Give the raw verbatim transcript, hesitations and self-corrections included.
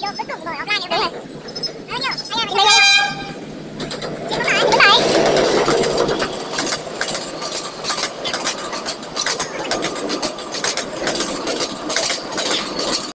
vô cuối cùng ngồi offline em thấy rồi. Đấy nhở? Anh em mình